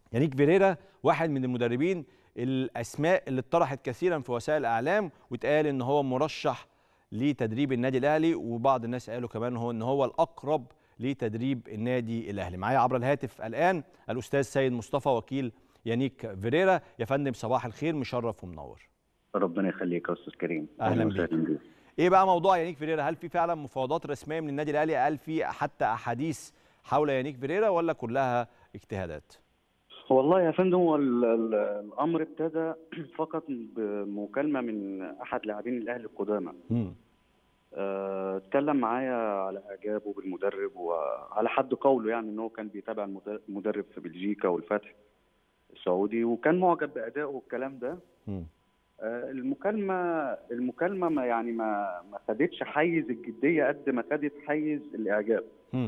يانيك فيريرا واحد من المدربين الاسماء اللي اتطرحت كثيرا في وسائل الاعلام، واتقال ان هو مرشح لتدريب النادي الاهلي، وبعض الناس قالوا كمان ان هو الاقرب لتدريب النادي الاهلي. معايا عبر الهاتف الان الاستاذ سيد مصطفى وكيل يانيك فيريرا. يا فندم صباح الخير، مشرف ومنور. ربنا يخليك يا استاذ كريم. اهلا بيك. ايه بقى موضوع يانيك فيريرا؟ هل في فعلا مفاوضات رسميه من النادي الاهلي؟ هل في حتى احاديث حول يانيك فيريرا ولا كلها اجتهادات؟ والله يا فندم، هو الامر ابتدى فقط بمكالمه من احد لاعبين الاهلي القدامى. اتكلم معايا على اعجابه بالمدرب، وعلى حد قوله يعني ان هو كان بيتابع المدرب في بلجيكا والفتح السعودي، وكان معجب بادائه والكلام ده. المكالمه ما خدتش حيز الجديه قد ما خدت حيز الاعجاب.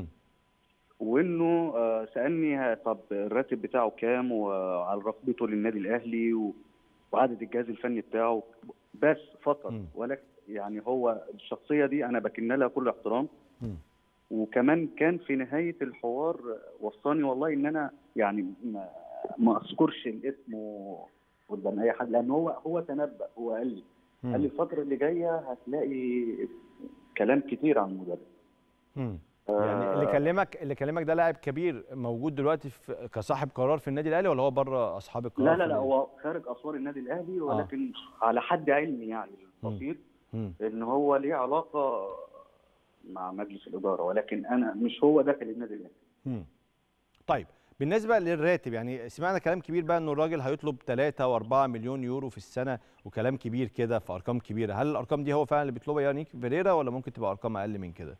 وانه سالني طب الراتب بتاعه كام، وعلى رغبته للنادي الاهلي وعدد الجهاز الفني بتاعه، بس فقط. ولكن يعني هو الشخصيه دي انا بكن لها كل احترام. وكمان كان في نهايه الحوار وصاني والله ان انا يعني ما اذكرش الاسم قدام اي حد، لان هو تنبأ. هو قال لي الفتره اللي جايه هتلاقي كلام كتير عن المدرب. يعني اللي كلمك ده لاعب كبير موجود دلوقتي كصاحب قرار في النادي الاهلي، ولا هو بره اصحاب القرار؟ لا هو خارج اسوار النادي الاهلي، ولكن على حد علمي يعني البسيط ان هو ليه علاقه مع مجلس الاداره، ولكن انا مش هو داخل النادي الاهلي. طيب بالنسبه للراتب، يعني سمعنا كلام كبير بقى انه الراجل هيطلب 3 و4 مليون يورو في السنه، وكلام كبير كده في ارقام كبيره. هل الارقام دي هو فعلا اللي بيطلبها يانيك فيريرا، ولا ممكن تبقى ارقام اقل من كده؟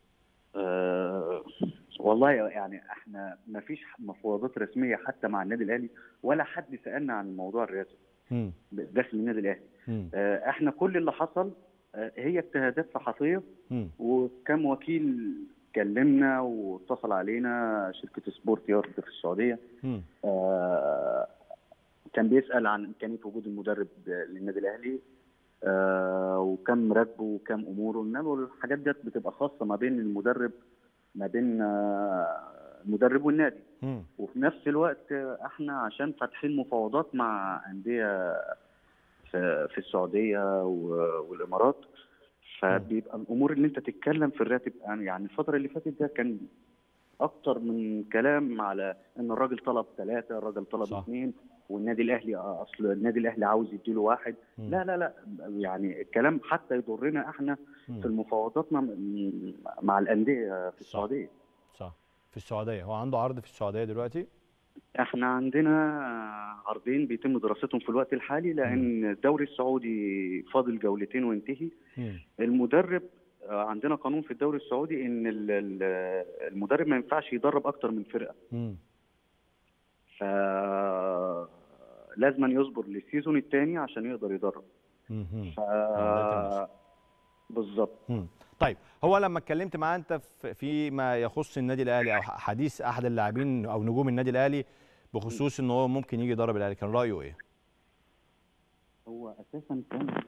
والله يعني احنا ما فيش مفاوضات رسميه حتى مع النادي الاهلي، ولا حد سالنا عن موضوع الراتب داخل النادي الاهلي. احنا كل اللي حصل هي اجتهادات صحفيه، وكم وكيل كلمنا واتصل علينا، شركه سبورت يارد في السعوديه. كان بيسال عن امكانيه وجود المدرب للنادي الاهلي، وكم راتبه وكم اموره. انما الحاجات دي بتبقى خاصه ما بين المدرب والنادي. وفي نفس الوقت احنا عشان فاتحين مفاوضات مع انديه في السعوديه والامارات، فبيبقى الامور اللي انت تتكلم في الراتب. يعني الفتره اللي فاتت ده كان اكتر من كلام على ان الراجل طلب 3، الراجل طلب 2، والنادي الاهلي اصل النادي الاهلي عاوز يديله 1. لا يعني الكلام حتى يضرنا احنا في المفاوضات مع الانديه في السعوديه. صح. في السعوديه هو عنده عرض في السعوديه دلوقتي؟ احنا عندنا عرضين بيتم دراستهم في الوقت الحالي، لان الدوري السعودي فاضل جولتين وينتهي. المدرب عندنا قانون في الدوري السعودي ان المدرب ما ينفعش يدرب اكتر من فرقه. لازم يصبر للسيزون الثاني عشان يقدر يدرب. بالظبط. طيب هو لما اتكلمت معاه انت فيما يخص النادي الاهلي، او حديث احد اللاعبين او نجوم النادي الاهلي بخصوص ان هو ممكن يجي يدرب الاهلي، كان رايه ايه؟ هو اساسا كان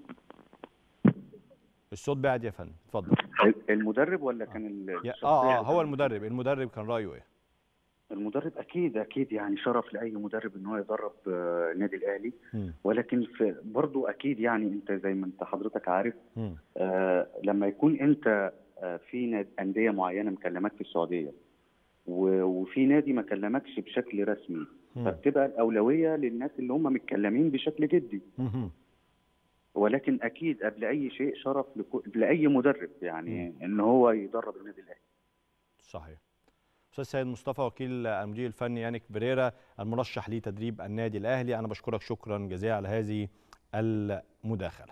الصوت بعد يا فندم، اتفضل. المدرب ولا كان هو المدرب كان رايه ايه؟ المدرب اكيد يعني شرف لاي مدرب ان هو يدرب النادي الاهلي. ولكن برضه اكيد يعني انت زي ما انت حضرتك عارف، لما يكون انت في انديه معينه مكلمك في السعوديه، وفي نادي ما كلمكش بشكل رسمي، فبتبقى الاولويه للناس اللي هم متكلمين بشكل جدي. ولكن اكيد قبل اي شيء شرف لاي مدرب يعني ان هو يدرب النادي الاهلي. صحيح. استاذ سيد مصطفى وكيل المدير الفني يانيك فيريرا المرشح لتدريب النادي الاهلي، انا بشكرك شكرا جزيلا على هذه المداخله.